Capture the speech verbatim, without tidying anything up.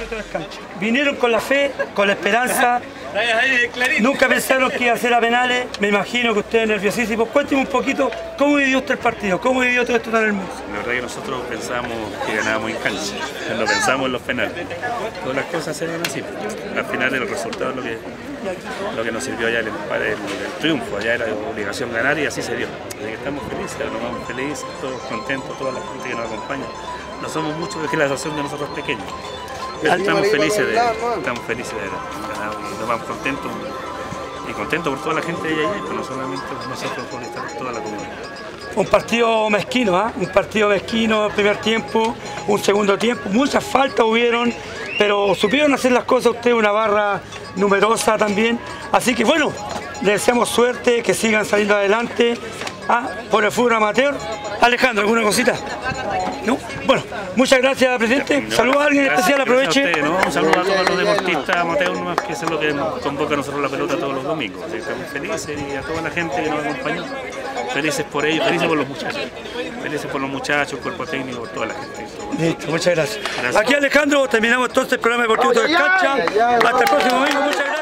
Deportivo Descancho. Vinieron con la fe, con la esperanza. Nunca pensaron que iba a ser a penales. Me imagino que ustedes nerviosísimos. Cuénteme un poquito cómo vivió usted el partido, cómo vivió todo esto tan hermoso. La verdad que nosotros pensábamos que ganábamos en cancha, no pensamos en los penales. Todas las cosas eran así. Al final el resultado es lo que, lo que nos sirvió allá el, el, el triunfo. Allá era obligación ganar y así se dio. Así que estamos felices, nos vamos felices, todos contentos, toda la gente que nos acompaña. No somos muchos, es que la asociación de nosotros pequeños. Estamos felices de estamos felices de ganar y nos vamos contentos y contentos por toda la gente de allá, pero no solamente nosotros, por estar toda la comunidad. Un partido mezquino, ¿eh? Un partido mezquino, primer tiempo, un segundo tiempo, muchas faltas hubieron, pero supieron hacer las cosas ustedes, una barra numerosa también, así que bueno, les deseamos suerte, que sigan saliendo adelante, ¿ah? Por el fútbol amateur. Alejandro, ¿alguna cosita? ¿No? Bueno, muchas gracias, presidente. Saludos a alguien especial, aproveche. A usted, ¿no? Un saludo a todos los deportistas amateurs, ¿no? Que eso es lo que nos convoca a nosotros la pelota todos los domingos. Así que estamos felices y a toda la gente que nos acompañó. Felices por ellos, felices por los muchachos. Felices por los muchachos, cuerpo técnico, por toda la gente. Listo, muchas gracias. Gracias. Aquí Alejandro, terminamos entonces el programa deportivo de Descancha. Hasta el próximo domingo, muchas gracias.